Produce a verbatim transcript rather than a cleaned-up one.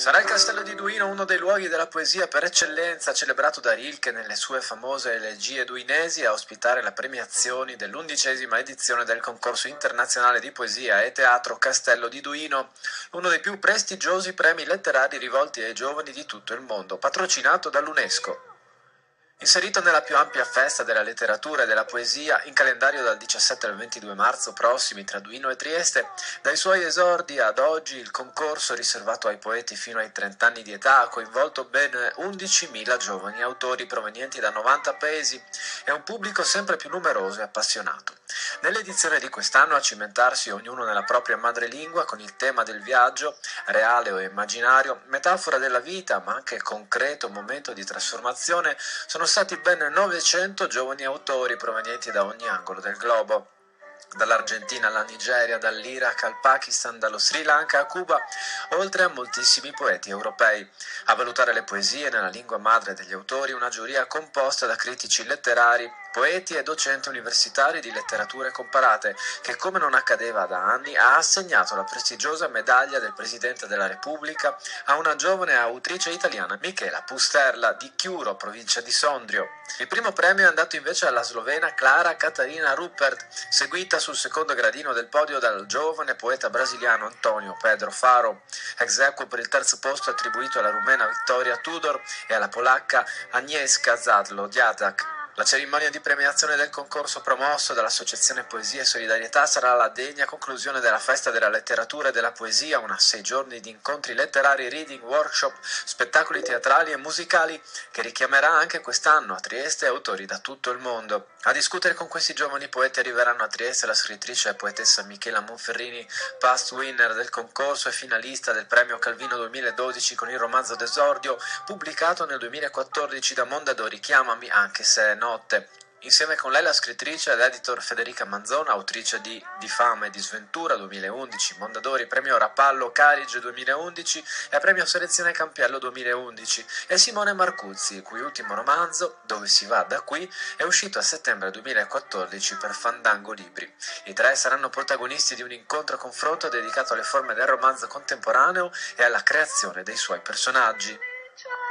Sarà il castello di Duino uno dei luoghi della poesia per eccellenza, celebrato da Rilke nelle sue famose elegie duinesi, a ospitare le premiazioni dell'undicesima edizione del concorso internazionale di poesia e teatro Castello di Duino, uno dei più prestigiosi premi letterari rivolti ai giovani di tutto il mondo, patrocinato dall'UNESCO. Inserito nella più ampia festa della letteratura e della poesia, in calendario dal diciassette al ventidue marzo prossimi tra Duino e Trieste, dai suoi esordi ad oggi il concorso, riservato ai poeti fino ai trenta anni di età, ha coinvolto ben undicimila giovani autori provenienti da novanta paesi e un pubblico sempre più numeroso e appassionato. Nell'edizione di quest'anno, a cimentarsi ognuno nella propria madrelingua con il tema del viaggio, reale o immaginario, metafora della vita ma anche concreto momento di trasformazione, sono stati ben novecento giovani autori provenienti da ogni angolo del globo. Dall'Argentina alla Nigeria, dall'Iraq al Pakistan, dallo Sri Lanka a Cuba, oltre a moltissimi poeti europei. A valutare le poesie nella lingua madre degli autori, una giuria composta da critici letterari, poeti e docenti universitari di letterature comparate, che, come non accadeva da anni, ha assegnato la prestigiosa medaglia del Presidente della Repubblica a una giovane autrice italiana, Michela Pusterla, di Chiuro, provincia di Sondrio. Il primo premio è andato invece alla slovena Clara Catarina Ruppert, seguita sul secondo gradino del podio dal giovane poeta brasiliano Antonio Pedro Faro. Ex aequo per il terzo posto attribuito alla rumena Victoria Tudor e alla polacca Agnieszka Zadlo-Diatak. La cerimonia di premiazione del concorso promosso dall'Associazione Poesia e Solidarietà sarà la degna conclusione della Festa della Letteratura e della Poesia, una sei giorni di incontri letterari, reading, workshop, spettacoli teatrali e musicali che richiamerà anche quest'anno a Trieste autori da tutto il mondo. A discutere con questi giovani poeti arriveranno a Trieste la scrittrice e poetessa Michela Monferrini, past winner del concorso e finalista del premio Calvino duemiladodici con il romanzo d'esordio, pubblicato nel duemilaquattordici da Mondadori, Chiamami anche se è notte. Insieme con lei la scrittrice ed editor Federica Manzona, autrice di Di fame e di sventura duemilaundici, Mondadori Premio Rapallo Carige duemilaundici e Premio Selezione Campiello duemilaundici, e Simone Marcuzzi, il cui ultimo romanzo, Dove si va da qui, è uscito a settembre duemilaquattordici per Fandango Libri. I tre saranno protagonisti di un incontro-confronto dedicato alle forme del romanzo contemporaneo e alla creazione dei suoi personaggi.